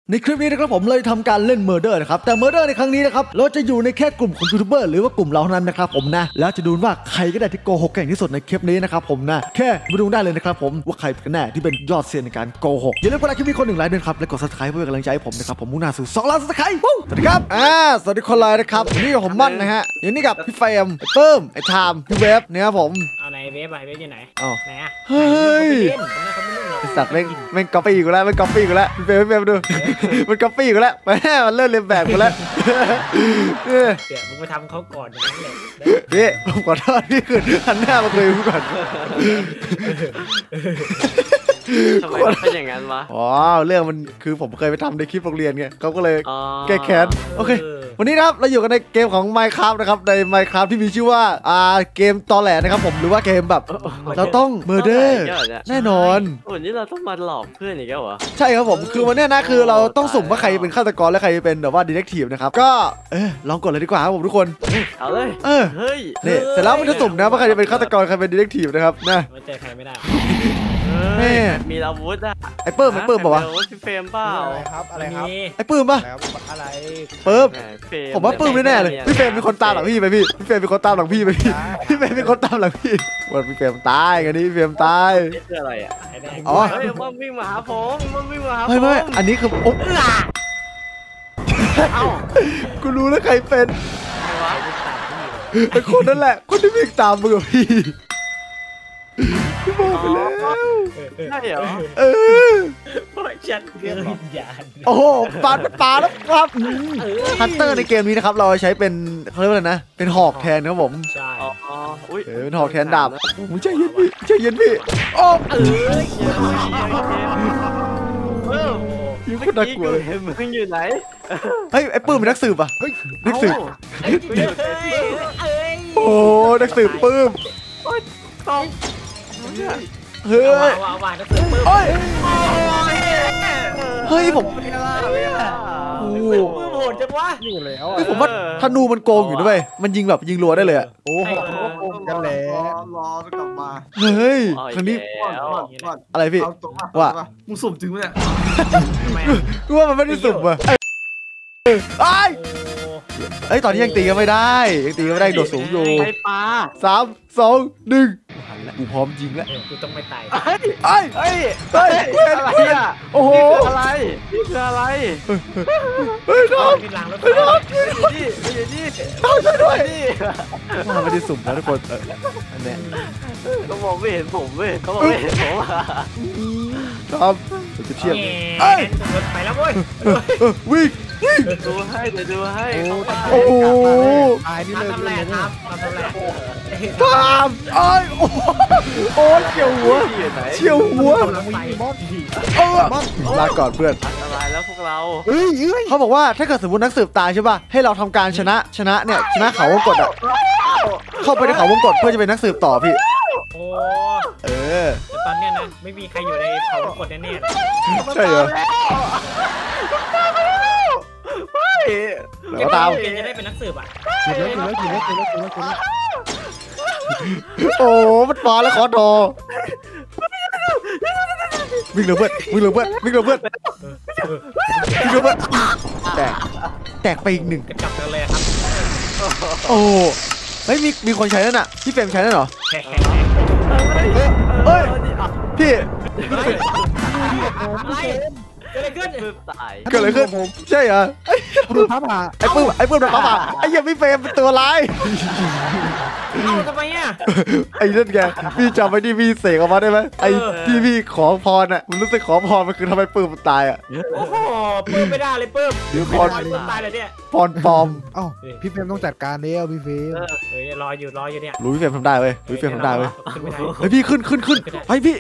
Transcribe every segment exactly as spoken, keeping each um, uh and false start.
ในคลิปนี้นะครับผมเลยทำการเล่นเมอร์เดอร์นะครับแต่เมอร์เดอร์ในครั้งนี้นะครับเราจะอยู่ในแค่กลุ่มของยูทูบเบอร์หรือว่ากลุ่มเราเท่านั้นนะครับผมนะแล้วจะดูว่าใครก็ได้ที่โกหกเก่งที่สุดในคลิปนี้นะครับผมนะแค่มาดูได้เลยนะครับผมว่าใครกันแน่ที่เป็นยอดเซียนในการโกหกอย่าลืมกดไลค์คลิปนี้คนหนึ่งไลค์ด้วยครับและกดซับสไครป์เพื่อเป็นกำลังใจให้ผมนะครับผมมุ่งหน้าสู่สองล้านซับสไครป์สวัสดีครับอ่าสวัสดีคนไลค์นะครับวันนี้กับผมมั่นนะฮะอย่างนี้กับพี่เฟรมไอ้เปิ้มไอ้ไทม์พี่เวฟเนี่ยครับผมเอาไหนเวฟอะเวฟอยู่ไหนอ๋อไหนอะเฮ้ยสัตว์แม่งเแม่งก๊อปปี้กูแล้วแม่งก๊อปปี้กูแล้วพี่เฟรมพี่เฟรมดูมันก๊อปปี้กูแล้วแม่มันเริ่มเลียนแบบกูแล้วเดี๋ยวมึงไปทำเขาก่อนอย่างนั้นเลยพี่ผมขอโทษพี่คือหันหน้ามาคุยกูก่อนทำไมเป็นอย่างนั้นวะอ๋อเรื่องมันคือผมเคยไปทำในคลิปโรงเรียนไงเขาก็เลยแก้แค้นโอเควันนี้นะครับเราอยู่กันในเกมของ Minecraft นะครับใน Minecraft ที่มีชื่อว่าอ่าเกมตอแหลนะครับผมหรือว่าเกมแบบเราต้องเมอร์เดอร์แน่นอนวันนี้เราต้องมาหลอกเพื่อนอีกแล้วเหรอใช่ครับผมคือวันนี้นะคือเราต้องสุ่มว่าใครเป็นฆาตกรและใครเป็นแบบว่าดีเทคทีฟนะครับก็เออลองกดเลยดีกว่าครับผมทุกคนเอาเลยเออเฮ้ยนี่เสร็จแล้วมันจะสุ่มนะว่าใครจะเป็นฆาตกรใครเป็นดีเทคทีฟนะครับนะไม่เจอใครไม่ได้แม่มีอาวุธอะไอ้เปิ้มไอ้เปิ้มบอกว่าพี่เฟรมเปล่าอะไรครับอะไรครับไอ้เปิ้มป่ะอะไรเปิ้มผมว่าเปิ้มแน่เลยพี่เฟรมเป็นคนตามหลังพี่ไปพี่พี่เฟรมเป็นคนตามหลังพี่ไปพี่พี่เฟรมเป็นคนตามหลังพี่วันพี่เฟรมตายกันนี่พี่เฟรมตายนี่คืออะไรอ่ะอ๋อเฮ้ยมันวิ่งมาหาผมมันวิ่งมาหาผมไม่ไม่อันนี้คือโอ๊ะเอ้ากูรู้แล้วใครเป็นไอ้คนนั่นแหละคนที่วิ่งตามมึงกับพี่พี่บอกไปแล้วใช่เหรอเออเพราะฉันเกินวิญญาณโอ้โหปาดปาแล้วครับฮันเตอร์ในเกมนี้นะครับเราใช้เป็นเขาเรียกว่าอะไรนะเป็นหอกแทนครับผมใช่อ๋ออุ้ยเป็นหอกแทนดาบมึงใจเย็นพี่ใจเย็นพี่โอ้เออยิ่งคนน่ากลัวเลยมึงอยู่ไหนเฮ้ยไอ้ปื้มเป็นนักสืบอ่ะเฮ้ยนักสืบโอ้นักสืบปื้มต้องเฮ้ยเฮ้ยเฮ้ยผมโอ้โหโหดจังวะอยู่แล้วเฮ้ยผมว่าธนูมันโกงอยู่ด้วยมันยิงแบบยิงรัวได้เลยอ่ะโอ้โหโกงกันแล้วรอกลับมาเฮ้ยครั้งนี้อะไรพี่ว่ามึงสุ่มจริงไหมเนี่ยกูว่ามันไม่ได้สุ่มอ่ะไอ้เอ้ยตอนนี้ยังตีกันไม่ได้ยังตีกันไม่ได้โดดสูงอยู่ไอ้ปลาสามสองหนึ่งกูพร้อมยิงแล้วกูต้องไม่ตายเฮ้ยเฮ้ยเฮ้ยเฮ้ยโอ้โหอะไรนี่คืออะไรเฮ้ยน้องเฮ้ยน้องนี่นี่นี่น้องช่วยด้วยมาไม่ได้สุ่มนะทุกคนอันนี้เขาบอกไม่เห็นผมเว้ยเขาบอกไม่เห็นผมครับจะเทียบเอ้ยไปแล้วเว้ยวิ่งดูให้เดี๋ยวดูให้โอ้โหตายนี่เลยทำอะไรครับทำอะไรทำไอ้โอ้โหเฉียวหัวเฉียวหัวเออลาก่อนเพื่อนอันตรายแล้วพวกเราเขาบอกว่าถ้าเกิดสมมตินักสืบตายใช่ป่ะให้เราทำการชนะชนะเนี่ยชนะเขาวงกฏอ่ะเข้าไปในเขาวงกฏเพื่อจะเป็นนักสืบต่อพี่โอ้เออตอนเนี้ยนะไม่มีใครอยู่ในเขาวงกฏแน่ๆใช่เหรอแล้วตามเกณฑ์จะได้เป็นนักสืบอ่ะกินแล้วกินแล้วกินแล้วกินแล้วกินแล้วกินแล้วโอ้มันมาแล้วขอโทรวิ่งเร็วเพื่อนวิ่งเร็วเพื่อนวิ่งเร็วเพื่อนวิ่งเร็วเพื่อนแตกแตกไปอีกหนึ่งกระจับกันเลยครับโอ้เฮ้ยมีมีคนใช้นั่นน่ะพี่เฟรมใช้นั่นเหรอเฮ้ยพี่เกิดอะไรขึ้นตายเกิดอะไรขึ้นใช่เหรอไอ้ปื้มพับผ่าไอ้ปื้มไอ้ปื้มโดนพับผ่าไอ้ยังพี่เฟรมเป็นตัวร้ายเอ้าทำไมอ่ะไอ้นั่นไงพี่จำไว้ที่พี่เสกออกมาได้ไหมไอ้ที่พี่ขอพรอ่ะมันรู้สึกขอพรมันคือทำไมปื้มมันตายอ่ะโอ้โหปื้มไม่ได้เลยปื้มเดี๋ยวพรตายเลยเนี่ยพรปลอมเอ้าพี่เฟรมต้องจัดการแล้วพี่เฟรมเฮ้ยรออยู่รออยู่เนี่ยรู้พี่เฟรมทำได้เว้ยรู้พี่เฟรมทำได้เว้ยเฮ้ยพี่ขึ้นขึ้นขึ้นไปพี่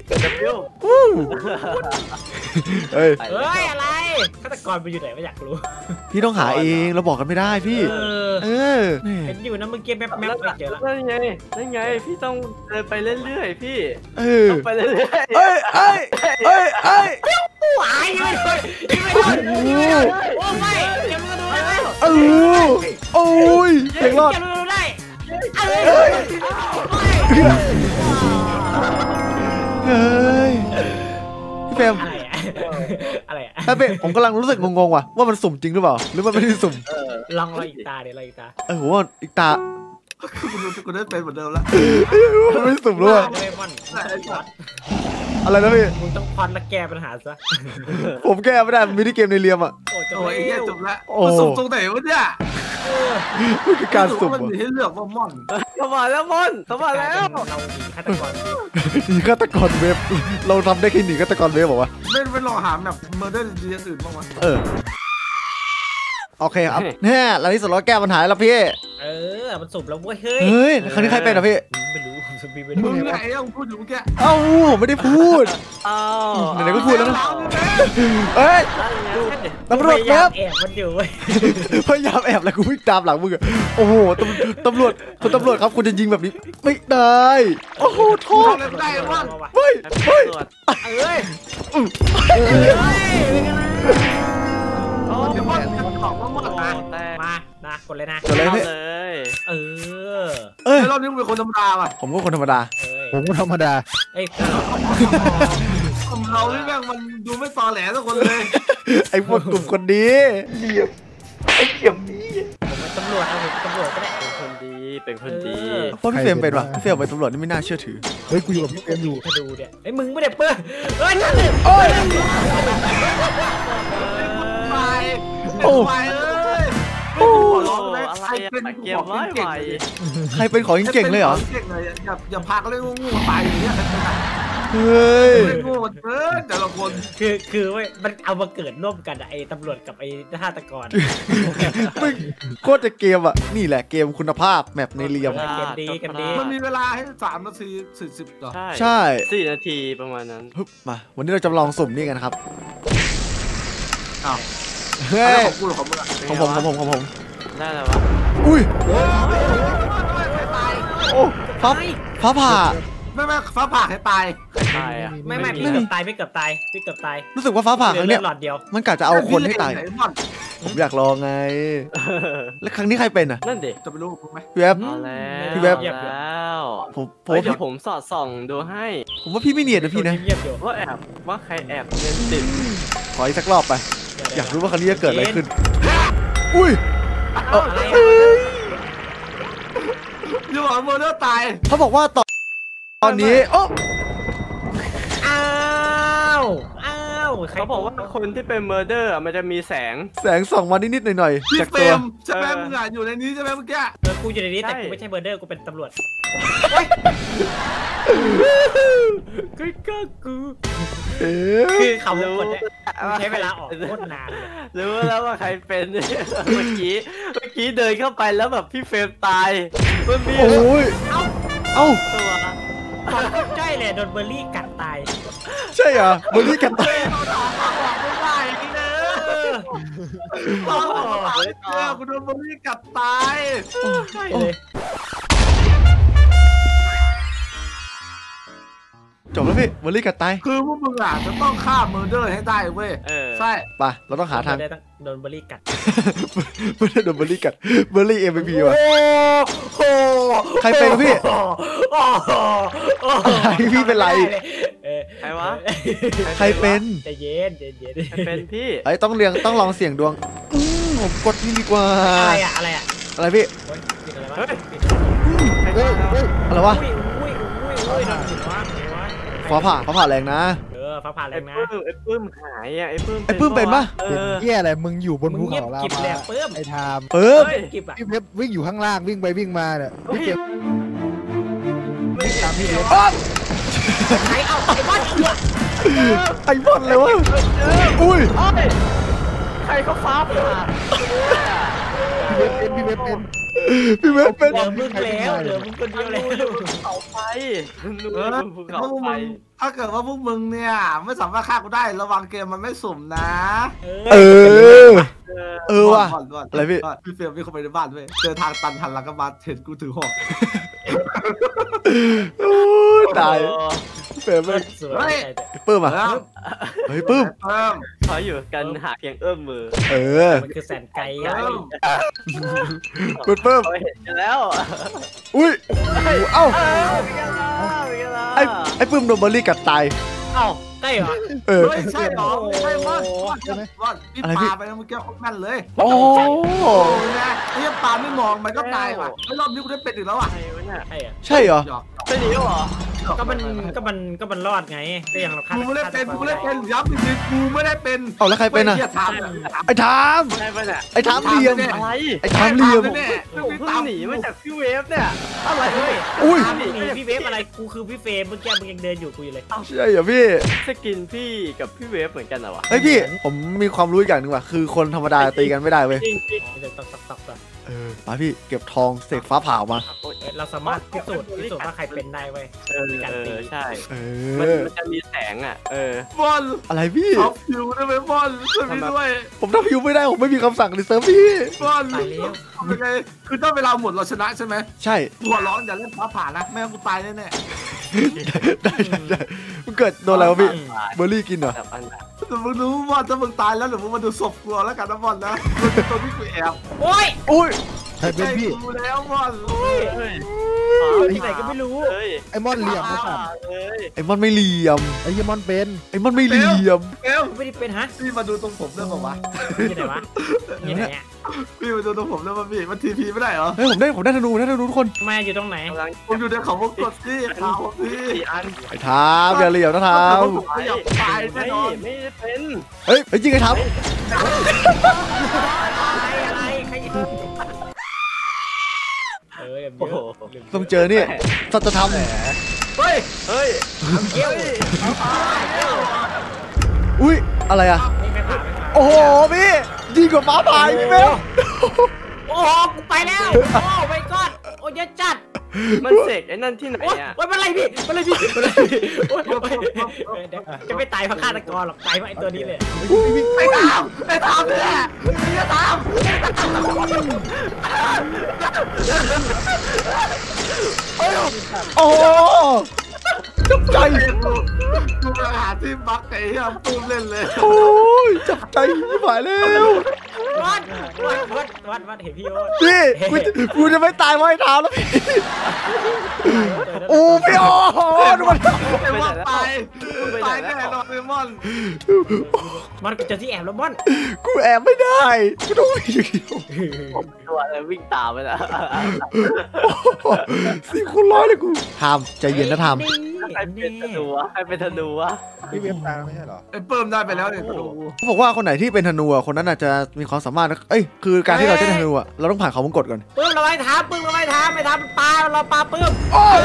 เฮ้ยเฮ้ยอะไรฆาตกรไปอยู่ไหนไม่อยากรู้พี่ต้องหาเองเราบอกกันไม่ได้พี่เออเห็นอยู่นะเมื่อกี้แมปแมปไปเจอแล้วนั่นไงนั่นไงพี่ต้องเดินไปเรื่อยๆพี่เออไปเรื่อยๆเอ้ยเอ้ยเอ้ยเอ้ยหายเลยโอ้ไม่เก็บมือดูได้ไหมเออโอ้ยเก่งรอดเก็บมือดูได้เฮ้ยพี่เฟรมอะไรอะแต่เป๊ะผมกำลังรู้สึกงงๆว่ะว่ามันสุ่มจริงหรือเปล่าหรือมันไม่ได้สุ่มลองลองอีกตาเดี๋ยวลองอีกตาเออผมว่าอีกตากูรู้กูได้เป็นเหมือนเดิมแล้วมันไม่สุ่มด้วยโดเรมอนอะไรนะพี่มึงต้องพันและแก้ปัญหาซะผมแก้ไม่ได้มันมีที่เกมในเรียมอ่ะโอ้จะโอ้ยไอ้ไม่เหี้ยจบแล้วโอ้มันสุ่มตรงไหนวะเนี่ยมันคือการสุ่มมันอะมีให้เลือกว่าม่อนเข้ามาแล้วมอนเข้ามาแล้วเราหนีฆาตกรหนีฆาตกรเว็บเราทำได้แค่หนีฆาตกรเว็บบอกว่าไม่ไม่ลองหาแบบเมอร์เดอร์ดีอื่นบ้างมั้ยเออโอเคครับเนี่ยเราที่สุดเราแก้ปัญหาแล้วพี่เออมันสุ่มแล้วเว้ยเฮ้ยเฮ้ยครั้งนี้ใครเป็นอ่ะพี่ไม่รู้ผมจะมีไม่มึรู้งไงเอ้าพูดอยู่เมื่อกี้เอ้าผมไม่ได้พูดอ้าวไหนๆก็พูดแล้วนะ เอ้ยตำรวจพคยายารัมบแอบมันอยู่เว้ยพยายามแอบแล้วกูวิ่งตามหลังมึงอะโอ้โหตำตำรวจคุณตำรวจครับคุณจะยิงแบบนี้ไม่ได้โอ้โหโทษทำอะไรไม่ได้ม่อนเฮ้ยเฮ้ยตรวจเอ้ยโอ้เดี๋ยวม่อนจะตอบว่าม่อนมานะแต่มานะกดเลยนะเกิดอะไรเอาพี่เลยเออเอ้ยไอ้รอบนี้มึงเป็นคนธรรมดาว่ะผมก็คนธรรมดาเอ้ยผมก็ธรรมดาเอ้ยเรานี่แม่งมันดูไม่ตอแหลสักคนเลยไอ้พวกกลุ่มคนนี้ผมเป็นตำรวจเอาผมเป็นตำรวจก็ได้เป็นคนดีเป็นคนดีเพราะพี่เฟรมเป็นวะพี่เฟรมเป็นตำรวจนี่ไม่น่าเชื่อถือเฮ้ยกูอยู่กับพี่เฟรมอยู่ถ้าดูเนี่ยไอ้มึงไม่ได้เปื้อนเฮ้ยนั่นเลยโอ้ยไปโอ้ไปเอ้ยโอ้ขอร้องเลยอะไรใครอะเป็นเกมไว้ไวใครเป็นของเก่งๆเลยเหรอเก่งเลยอย่าอย่าพาเขาเล่นงูๆตายอย่างเงี้ยเฮ้ยเล่นงูเออแต่ละคนคือคือเว้ยมันเอามาเกิดร่วมกันอะไอ้ตำรวจกับไอ้ฆาตกรมึงโคตรจะเกมอ่ะนี่แหละเกมคุณภาพแมปในเรียมกันดีกันดีมันมีเวลาให้สามนาทีสี่สิบเหรอใช่ใช่สี่นาทีประมาณนั้นฮึบมาวันนี้เราจะลองสุ่มนี่กันครับอ้าวเฮ้อะไรยของกูหรอของมึงอะของผมของผมของผมได้แล้ววะอุ้ยโอ้ยไม่ตายโอ้ฟ้าฟ้าผ่าไม่ไม่ฟ้าผ่าให้ตายตายอ่ะไม่ไม่พี่เกือบตายพี่เกือบตายพี่เกือบตายรู้สึกว่าฟ้าผ่าครั้งเลืเนี้อย ดหลอดเดียวมันกะจะเอาคนให้ตายไหนม่อนผมอยากลองไง แล้วครั้งนี้ใครเป็นอ่ะนั่นดิจะไปรู้กูไหมพี่แวบเอาแล้วพี่แว๊บแล้วผมผมเฮ้ยว่าเดี๋พี่ยวผมสอดส่องดูให้ผมว่าพี่ไม่เนียนนะพี่นะเงียบอยู่ว่าแอบว่าใครแอบเงินติดขออีกสักรอบไป อยากรู้ว่าครั้งนี้จะเกิดอะไรขึ้น อุ้ยเอาอะไรอย่าบอกว่าโมเดลตายเขาบอกว่าตอนตอนนี้โอ้อ้าวอ้าวใครเขาบอกว่าคนที่เป็นเมอร์เดอร์มันจะมีแสงแสงส่องมานิดๆหน่อยพี่ๆจากเฟรตัวมใช่ไหมมึงอ่ะอยู่ในนี้ใช่ไหมเมื่อกี้เออกูอยู่ในนี้แต่ใช่กูไม่ใช่เบอร์เดอร์กูเป็นตำรวจกูก็กูเอ๊ะคือเขาวงกดเนี่ยใช้เวลาออกโคตรนานเลยรู้แล้วว่าใครเป็นเมื่อกี้เมื่อกี้เดินเข้าไปแล้วแบบพี่เฟรมตายมันมีโอ้ยเอ้าเอ้าตัวใช่เลยโดนเบอร์รี่กัดตายใช่เหรอเบอร์รี่กันตายไม่ได้นี่นะเออตอนเจอกูโดนบอลี่กัดตายใช่เลยจบแล้วพี่เบอร์รี่กันตายคือพวกมึงอ่ะจะต้องฆ่าเมอร์เดอร์ให้ได้เว้ยเออใช่ไปเราต้องหาทางได้ต้องโดนเบอร์รี่กัดไม่ได้โดนเบอร์รี่กัดเบอร์รี่เอ็มพีว่ะโอ้ใครเป็นวะพี่โอ้โหอะไรพี่เป็นไรเออใครวะใครเป็นใจเย็นใจเย็นใครเป็นพี่ไอ้ยต้องเรียงต้องลองเสี่ยงดวงอืมผมกดนี่ดีกว่าอะไรอะอะไรอะอะไรพี่โอ๊ยปิดอะไรวะเฮ้ยปิดใครเฮ้ยมาเฮ้ยอะไรวะอุ้ยอุ้ยอุ้ยอุ้ยโดนผิดวะไหนวะฟ้าผ่าฟ้าผ่าแรงนะเออฟ้าผ่าแรไอ้งนะปื้มไอ้ปื้มหายอ่ะไอ้ปื้มไอ้ปื้มเป็นปะเอเป็นอเหี้ยอะไรมึงอยู่บนมึภูงเงียบเขาลากิบมาแหลกเพิ่มไอ้ไทม์เออเฮ้ยกิบอะพี่เพชรวิ่งอยู่ข้างล่างวิ่งไปวิ่งมาเนี่ยพี่เก็บไม่ตามพี่เพชรอ๊อบใครเอาไอ้บ้านเหี้ยไอ้บอลเลยวะอุ้ยเอ้ยใครเขาฟ้าผ่าพี่เพชรเป็นพี่เวฟเป็นเหลือมึงแล้วเหลือมึงคนเดียวแล้วเสาไฟดูเออภูถ้าเขาพวกไฟมึงถ้าเกิดว่าพวกมึงเนี่ยไม่สามารถฆ่ากูได้ระวังเกมมันไม่สุ่มนะเออเออเออว่ะบอลบอลอะไรพี่บลพี่เฟรมวิ่งเข้าไปในบ้านเว้ยเจอทางตันหันหลังก็มาเห็นกูถือหอกโอ้ยตายเฟรมเลยสวยเปิ้มอ่ะเพิ่มเฮ้ยปื้มเพิ่มเขาอยู่กันหาเพียงเอื้อมมือเออมันคือแสนไกลอะเพิ่มคุณปื้มเขาเห็นกันแล้วอุ้ยเอ้าเอ้าเป็นไงล่ะเป็นไงล่ะไอ้ไอ้ปื้มโดนเบอร์รี่กัดตายเอ้าใช่เหรอเออเฮ้ยใช่หรอไม่ใช่มอนมอนใช่ไหมมอนพี่ปาไปแล้วเมื่อกี้เขาแม่นเลยโอ้โอ้ยนะไอ้ปาไม่มองมันก็ตายว่ะไอ้รอบนี้กูได้เป็นอีกแล้วอ่ะใครวะเนี่ยใช่เหรอใช่เหรอเป็นหนีเหรอก็มันก็มันก็มันรอดไงก็ยังเราฆ่ากูไม่ได้เป็นกูไม่ได้เป็นย้ำจริงๆกูไม่ได้เป็นเอาแล้วใครเป็นอ่ะไอ้ทามไอ้ทามใช่ปะเนี่ยไอ้ทามเหลี่ยมอะไรไอ้ทามเหลี่ยมแน่ผมเพิ่งหนีมาจากพี่เวฟเนี่ยอะไรเฮ้ยอุ้ยหนีพี่เวฟอะไรกูคือพี่เฟรมเมื่อกี้มึงยังเดินอยู่กูอยู่เลยใช่เหรอพี่สกินพี่กับพี่เวฟเหมือนกันเหรอวะเฮ้ยพี่ผมมีความรู้อีกอย่างหนึ่งว่ะคือคนธรรมดาตีกันไม่ได้เว้ยจริงจริงเดี๋ยวตักตักตักตักเออไปพี่เก็บทองเสกฟ้าผ่าออกมาเอ้ยเราสามารถพิสูจน์พิสูจน์ว่าใครเป็นได้เว้ยเออเออใช่เอมันอมันจะมีแสงอ่ะเออบอลอะไรพี่ท็อปคิวได้ไหมบอลช่วยพี่ด้วยผมทำพิวไม่ได้ผมไม่มีคำสั่งในเซิร์ฟพี่บอลตายแล้วเป็นไงคือถ้าเวลาหมดเราชนะใช่ไหมใช่หัวร้อนอย่าเล่นฟ้าผ่านะแม่งั้นกูตายแน่ได้ได้ได้มันเกิดโดนอะไรวะพี่เบอร์รี่กินเหรอแบบอันแบบๆแต่มึงรู้ว่าถ้ามึงตายแล้วเดี๋ยวมึงมาดูศพกูเอาแล้วกันนะบอลนะตัวที่กูแอบโอ้ยอุ้ยใครเป็นพี่กูแล้วบอลเฮ้ยที่ไหนก็ไม่รู้เฮ้ยไอ้มอนเหลี่ยมไอ้สัตว์เฮ้ยไอ้มันไม่เหลี่ยมไอ้เหี้ยมอนเป็นไอ้มันไม่เหลี่ยมเอลไม่ได้เป็นฮะพี่มาดูตรงผมได้ป่าวะที่ไหนวะที่ไหนเนี่ยพี่มาดูตรงผมได้ป่ะพี่มันทีพีไม่ได้เหรอเฮ้ยผมได้ผมได้ธนูได้ธนูทุกคนมาอยู่ตรงไหนกำลังผมอยู่ในเขาวงกดพี่เขาพี่สี่อันไอ้ทามอย่าเหลี่ยมนะทามผมไม่อยากตายแน่ไม่นอนไม่ได้เป็นเฮ้ยเฮ้ยจริงไอ้ทามอะไรอะไรใครเออแบบเยอะต้องเจอนี่สัจธรรมเฮ้ยเฮ้ยเกี้ยวอุ้ยอะไรอ่ะไม่ไม่ผ่านไม่ผ่านโอ้โหพี่ยิงกว่าฟ้าผ่าอีกพี่เบลโอ้โหกูไปแล้วโอ้ไม่กอดโอ้ยจัดมันเสกไอ้นั่นที่ไหนโอ้ยอ่ะโอ้ยมันอะไรพี่มันอะไรพี่มันอะไรพี่โอ้ยโอ้ยเดี๋ยวจะไม่ตายเพราะฆาตกรหรอกตายเพราะไอ้ตัวนี้เลยไอ้ตามไอ้ตามเนี่ยไอ้ตามโอ้โหจับใจกูกูกำลังหาที่บักไอ้เหี้ยตูมเล่นเลยโอ้ยจับใจไม่ไหวแล้ววัดวัดวัดวัดวัดเห็นพี่โอ๊ตพี่กูจะกูจะไม่ตายเพราะไอ้ทามแล้วพี่โอ้พี่โอ้ดูมันไอ้มอนตายตายแน่นอนไอ้มอนมันเจอที่แอบแล้วบอนกูแอบไม่ได้กูต้องวิ่งอย่างเดียวตัวอะไรวิ่งตามไปนะสี่คูณร้อยเลยกูทามใจเย็นนะทามใครเป็นธนูวะใครเป็นธนูวะพี่เว็บตายไม่ใช่เหรอไอ้เปิ่มได้ไปแล้วเนี่ยดูเขาบอกว่าคนไหนที่เป็นธนูอ่ะคนนั้นอาจจะมีความสามารถนะเอ้ยคือการที่เราจะได้ธนูอ่ะเราต้องผ่านเขาวงกตก่อนปื้มเราไปท้าปื้มเราไปท้าไม่ท้าปลาเราปลาปื้มโอ้ย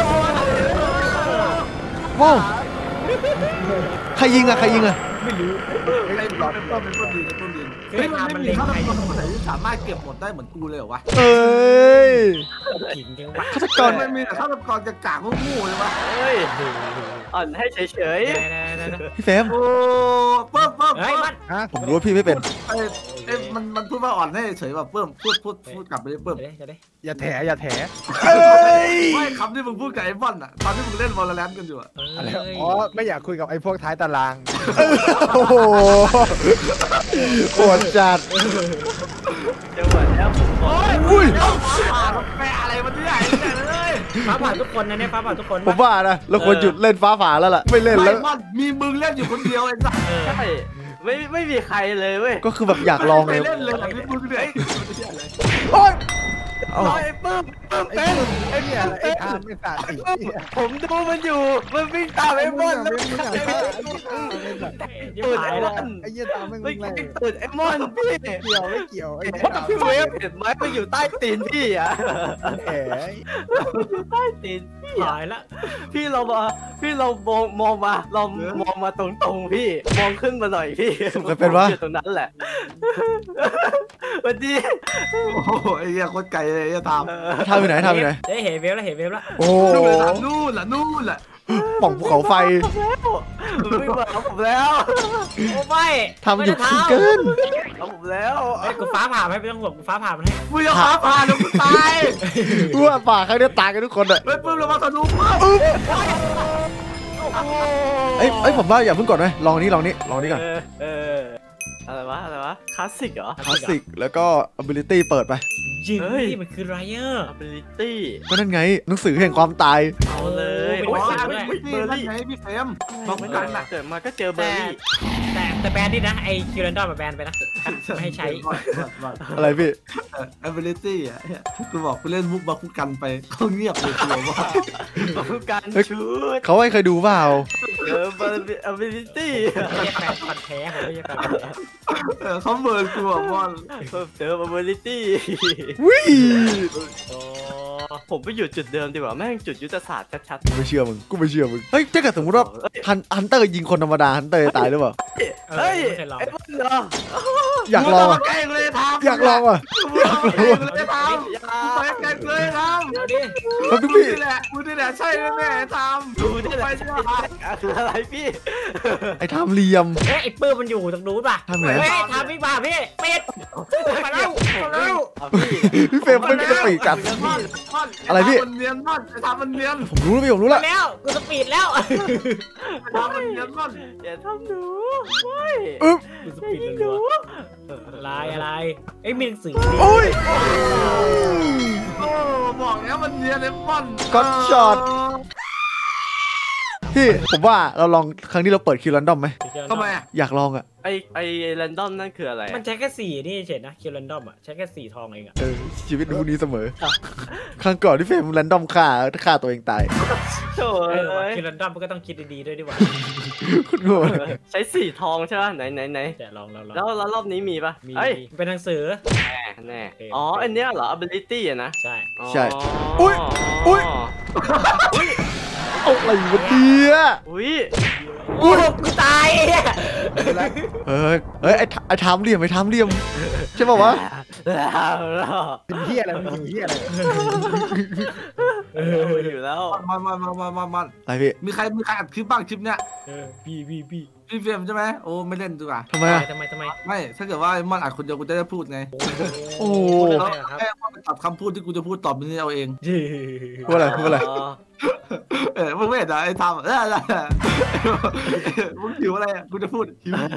โอ้ใครยิงอ่ะใครยิงอ่ะไอ้เปิ่มไอ้เปิ่มไอ้เปิ่มดีไอ้เปิ่มดีคือเฮ้ยทำมัมัน นไม่เล็มีงฆาตใครกรคนไหนที่สามารถเก็บหมดได้เหมือนกูเลยเหรอวะเอ้ยขิงจังวะฆาตกรไม่มีแต่ฆาตกรจะกากงูๆเลยวะเฮ้ยอ่อนให้เฉยพี่เฟรมโอ้เปิ่มเปิ่มเฮ้ยเปิ่มัมนฮะผมรู้ว่าพี่ไม่เป็นไอ้ไอ้มันมันพูดว่าอ่อนให้เฉยแบบเปิ่มพูดพูดพูดกลับไปเลยเปิ่มเดี๋ยวจะได้อย่าแถอย่าแถเอ้ยไม่คำที่มึงพูดกับไอ้บอลอะตอนที่มึงเล่นวอลเลนกันอยู่อะอะไรอ๋อไม่อยากคุยกับไอ้พวกท้ายตารางโอ้โหโหดจัดๆจังหวะแล้วผมบอกอุ้ยผ่านแปลอะไรมันที่ไหนเนี่ยเลยฟ้าผ่าทุกคนนะเนี่ยฟ้าผ่าทุกคนผมว่านะเราควรหยุดเล่นฟ้าผ่าแล้วล่ะไม่เล่นไอ้แล้วบอลมีมึงเล่นอยู่คนเดียวไอ้สัสใช่ไม่ไม่มีใครเลยเว้ยก็คือแบบอยากลองไปเลยเล่นเลยแบบนี้มึงเนี่ยโอ๊ยเอาไอ้ปื้มปื้มไอ้เป็นไอ้เนี่ยไอ้ทามไอ้สัตว์ไอ้ปื้มเหี้ยผมดูมันอยู่มันวิ่งตามไอ้บอลแล้วไอ้มันเหี้ยเดี๋ยวหายแล้วไอ้เหี้ยตามไม่ไม่ไม่ตื่นไอ้มอนพี่เกี่ยวไม่เกี่ยวไอ้พี่เวฟเห็นไหมมันอยู่ใต้ตีนพี่อ่ะแหมอยู่ใต้ตีนพี่หายแล้วพี่เรามาพี่เรามองมองมาเรามองมาตรงๆพี่มองขึ้นมาหน่อยพี่อยู่ตรงนั้นแหละวันดีโอ้โหไอ้เหี้ยโคตรไกลเลยไอ้ทามทำอยู่ไหนทำอยู่ไหนได้เห็นเวฟแล้วเห็นเวฟแล้วโอ้นู่นล่ะนู่นล่ะป่องภูเขาไฟไม่มาเอาผมแล้วโอ้ไม่ทำอยู่เกินเอาผมแล้วไอ้กูฟ้าผ่าไม่ต้องห่วงกูฟ้าผ่ามันให้มึงจะฟ้าผ่าแล้วมึงตายรู้ว่าป่าครั้งนี้ตายกันทุกคนอ่ะเฮ้ยปื้มเรามาทะลุปื้มเอ้ยเอ้ยผมว่าอย่าเพิ่งกดนะลองนี้ลองนี้ลองนี้ก่อนเออเอออะไรวะอะไรวะคลาสสิกเหรอคลาสสิกแล้วก็ ability เปิดไปยิงนี่มันคือไรเออร์ ability ก็นั่นไงหนังสือแห่งความตายเอาเลยโอ้ยโอ้ยไม่ไม่ไม่ไงพี่เฟรมบอกไม่กัได้นน่ะเกิดมาก็เจอเบอแต่ร์รี่แต่แต่แบนนี่นะไอคิวเรนดอมแบนไปนะไม่ให้ใช้อะไรพี่ ability อ่ะกูบอกกูเล่นมุกบาคุกันไปเขาเงียบเลยกลัวว่าการชุดเขาให้เคยดูเปล่าเจอ ability ไม่ใช่แฟนพันธุ์แท้ผมไม่ใช่แฟนพันธุ์แท้เออเขาเมินกูบอกว่าเจอ ability วิโอ้ผมไปอยู่จุดเดิมดีกว่าแม่งจุดยุทธศาสตร์ชัดกูไม่เชื่อมึงกูไม่เชื่อมึงเฮ้ยถ้าเกิดสมมติว่าฮันฮันเตอร์ยิงคนธรรมดาฮันเตอร์จะตายหรือเปล่าๆเฮ้ยไอ้พวกเหรออยากลองอ่ะแกล้งเลยทำอยากลองอ่ะอยากลองเลยทำไปแกล้งเลยทำเอาดิครับทุกกูพี่นี่แหละกูนี่แหละใช่แน่ๆทำดูได้เลยคืออะไรพี่ไอ้ทำเหลี่ยมเฮ้ยไอ้ปื้มมันอยู่ตรงนู้นป่ะทำไงเฮ้ยทำพี่บ้าพี่เป็ดมาแล้วมาแล้วพี่เฟรมไม่มีสปีดจัด อะไรพี่มันเนียนมากไอ้ทำมันเนียนผมรู้แล้วพี่ผมรู้มาละแล้วกูสปีดแล้วไอ้ทำมันเนียนมากอย่าทำหนูไม่อึ๊บกูสปีดเลยอะไรอะไรไอ้มีหนังสือโอ้ยโอ้บอกแล้วมันเนียนไอ้บอล Got shot พี่ผมว่าเราลองครั้งนี้เราเปิดคิวรันดอมไหมทำไมอ่ะอยากลองอ่ะไอไอแรนดอมนั่นคืออะไรมันใช้แค่สี่นี่เฉยนะคิวเรนดอมอ่ะใช้แค่สี่ทองเองอ่ะเออชีวิตดูนี้เสมอ ครั้งก่อนที่เฟรมรันดอมฆ่าฆ่าตัวเองตายโถ่เออเอ้ยคิวเรนดอมมันก็ต้องคิดดีๆด้วยดีกว่าคุณโง่ใช้สีทองใช่ป่ะไหนไหนไหนแต่ลองลองลองแล้วแล้วรอบนี้มีป่ะมีเอ้ยเป็นหนังสือแน่แน่อ๋ออันเนี้ยเหรอ ability อะนะใช่ใช่อุ้ยอุ้ยเอาอะไรวะเนี่ยอุ้ยโอ้กูตายเฮ้ยเฮ้ยไอ้ไอ้ทำเหลี่ยมไอ้ทำเหลี่ยมใช่ป่าววะเป็นเหี้ยอะไรมันเหี้ยอะไรเอออยู่แล้วมามามามามามาอะไรพี่มีใครมีใครอัดคลิปบ้างคลิปเนี้ยเออพี่พี่พี่พี่เฟรมใช่ไหมโอ้ไม่เล่นดีกว่าทำไมอะทำไมทำไมไม่ถ้าเกิดว่ามันอัดคนเดียวกูจะได้พูดไงโอ้พูดแล้วอะไรครับแค่ว่ามันตัดคำพูดที่กูจะพูดตอบไปนี่เอาเองพูดอะไรพูดอะไรเออมึงไม่เห็นเหรอไอ้ทำเอออะไรมึงหิวอะไรอ่ะกูจะพูดหิว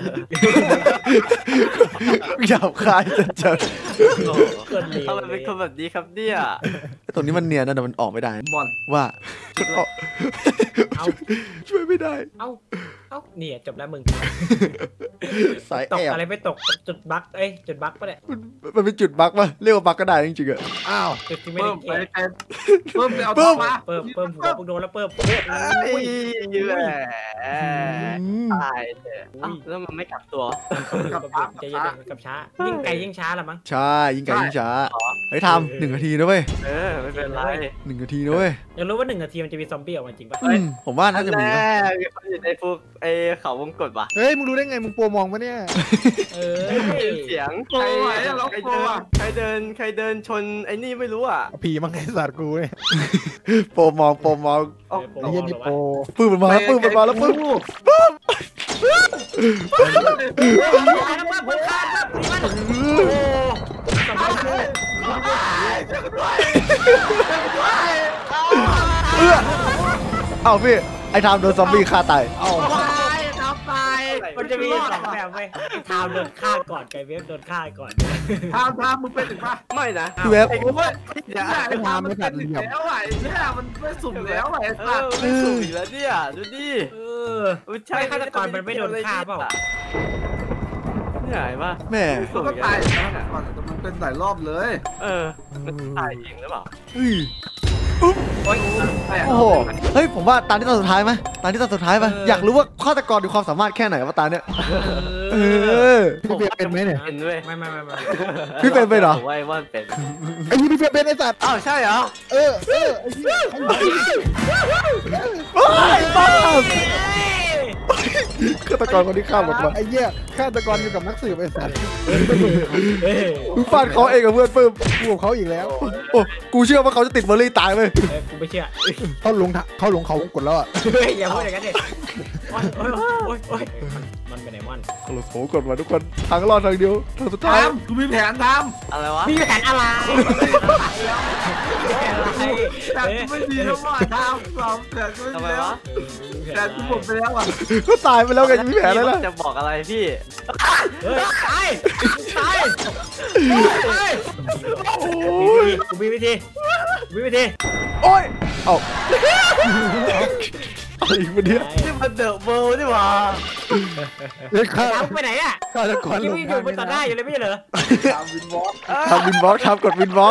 หยาบคายจัดจัดเกินเลวทำไมเป็นคนแบบนี้ครับเนี่ยตรงนี้มันเนียนนะแต่มันออกไม่ได้บอลว่าเอาช่วยไม่ได้เอาเอาเนี่ยจบแล้วมึงสายตกแอบอะไรไม่ตกจุดบั๊กเอ้ยจุดบั๊กปะเนี่ยมันมันเป็นจุดบั๊กป่ะเรียกว่าบั๊กก็ได้จริงๆอะอ้าวจุดที่ไม่เพิ่ได้มไปเก็บไกลเพิ่มไปเอาเพิ่ตัวมมาเพิ่มเพิ่มหัวพวกโดนแล้วเพิ่มเอ้ยแหมอืมตายเถอะอ้าวแล้วมันไม่กลับตัวกับใจเย็นๆกับช้า ยิ่งไกลยิ่งช้าละมั้งใช่ยิงไก่ยิงช้าเฮ้ยทำหนึ่งนาทีนะเว้ยเออไม่เป็นไรหนึ่งนาทีนะเว้ยอยากรู้ว่าหนึ่งนาทีมันจะมีซอมบี้ออกมาจริงปะอืมผมว่าน่าจะมีแน่นะมีคนอยู่ในพวกไอเขาวงกดว่ะเฮ้ยมึงรู้ได้ไงมึงโปรมองปะเนี่ยเออเสียงโอ้ยเราใครโปรเดินอ่ะใครเดินใครเดินชนไอ้นี่ไม่รู้อ่ะผีมังไงสัตว์กูเนี่ยโปรมองโปรมองเออผมไอ้เหี้ยนี่โปรปื้มมันมาแล้วปื้มมันมาแล้วปื้มตายแล้วมั้งเพิ่มคาดครับนี่มันโอ้ซอมบี้เอื้อเอ้าพี่ไอ้ทำโดนซอมบี้ฆ่าตายเอ้าตายน้ำตายมันจะมีสองแบบเว้ยไอ้ทาวโดนฆ่าก่อนไก่เวฟโดนฆ่าก่อนทำทำมึงเป็นถึงปะไม่นะพี่เว็บไอ้กูว่าเดี๋ยวไอ้ทำมันเป็นถึงแล้วไอ้เนี่ยมันไม่สุ่มแล้วไอ้เอสัอตว์ไม่สูงอีกแล้วเนี่ยดูดิเอออุ๊ยไม่ฆาตกรมันไม่โดนฆ่าเปล่าเหนื่อยปะแม่มันก็ตายแล้วก่อนแต่มันเป็นหลายรอบเลยเออมันตายเองหรือเปล่าเฮ้ยโอ้ยโอ้โหเฮ้ยผมว่าตาที่ตอนสุดท้ายไหมตาที่ตอนสุดท้ายไหมเออออยากรู้ว่าฆาตกรมีความสามารถแค่ไหนวะตาเนี่ยเออพี่เฟียเป็นไหมเนี่ยเป็นด้วยไม่ไม่ไม่ไม่พี่เป็นไปเหรอผมว่าไอ้ว่านเป็นไอ้ยี่พี่เฟียเป็นไอ้สัตว์อ้าวใช่เหรอเออเออไอ้เหี้ยไอ้เหี้ยโอ้ยบ้าฆาตกรคนที่ฆ่าหมดมาไอ้เหี้ยฆาตกรอยู่กับนักสืบไอ้สัตว์เฮ้ยมึงฟาดเขาเองกับเพื่อนปื้มกูกับเขาอีกแล้วโอ้กูเชื่อว่าเขาจะติดเบอร์รี่ตายเลยเอ้ยกูไม่เชื่อเขาลงทะเขาลงเขาวงกดแล้วอ่ะเฮ้ยอย่าพูดอย่างนั้นดิโอ้ยโอ้ยโอ้ยโอ้ยมันมันเป็นไงมันเขาโผล่กดมาทุกคนทางรอดทางเดียวทางสุดท้ายทำกูมีแผนทอะไรวะมีแผนอะไรแผนอะไรำแต่กูไม่ดีแล้วว่ะทำสองแต่กูทำไม่ไมดีแล้ววะแต่กูหมดไปแล้วอ่ะก็ตายไปแล้วไงจะมีแผลอะไรล่ะจะบอกอะไรพี่เฮ้ยตายตายตายโอ้ธีกูมีวิธีกูมีวิธีโอ้ยเอาอะไรอีกวะเนี่ยนี่มันเดอะเวิลด์นี่หว่าเฮ้ยฆ่าทำไปไหนอ่ะฆาตกรยังลงวิ่งอยู่บนต่อหน้าอยู่เลยไม่ใช่เหรอตามวินวอล์กทำวินบล็อกทำกดวินบล็อก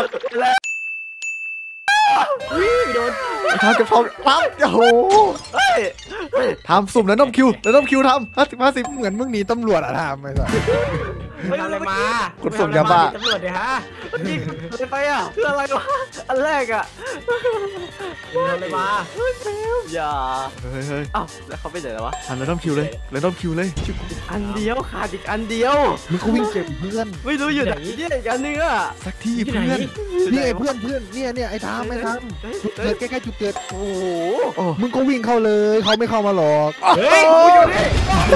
วิ่งโดนทำกับทองทำโอ้โหเฮ้ยทำสุ่มแล้วน้ำคิวแล้วน้ำคิวทำห้าสิบห้าสิบเหมือนมึงหนีตำรวจอะทำไอ้สัสไม่ทำอะไรมาคุณส่งยาบ้าตำรวจเนี่ยฮะยิงอะไรไปอ่ะคืออะไรวะอันแรกอ่ะทำอะไรมาอย่าเฮ้ยเฮ้ยเอ้าแล้วเขาไปไหนแล้ววะทำแล้วน้ำคิวเลยแล้วน้ำคิวเลยชิบอันเดียวขาดอีกอันเดียวมึงก็วิ่งเก็บเพื่อนไม่รู้อยู่ไหนเนี่ยอีกอันนึงอ่ะสักที่ที่ไหนเพื่อนนี่ไอ้เพื่อนเพื่อนเนี่ยเนี่ยไอ้ทามไอ้ทามจุดเกิดใกล้ๆจุดเกิดโอ้โหโอ้มึงก็วิ่งเข้าเลยเขาไม่เข้ามาหรอกเฮ้ยกูอยู่นี่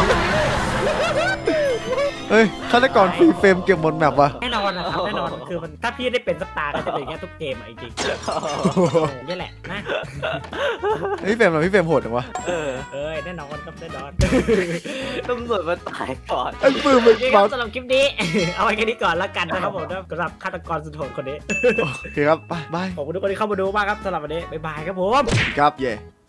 เฮ้ยฆาตกรฟรีเฟรมเก็บหมดแมปวะแน่นอนนะครับแน่นอนคือมันถ้าพี่ได้เป็นสตาร์ก็จะเป็นอย่างเงี้ยทุกเกมอ่ะจริงๆนี่แหละนะพี่เฟรมเหรอพี่เฟรมโหดจังวะเออเอ้ยแน่นอนครับแน่นอนตำรวจมาตายก่อนไอ้ปืนมันโอเคครัมาบสำหรับคลิปนี้ เอาไว้แค่นี้ก่อนละกันนะครับผมสำหรับฆาตกรสุดโหดคนนี้โอเคครับไปบายขอบคุณทุกคนที่เข้ามาดูมากครับสำหรับวันนี้บ๊ายบายครับผมครับเย่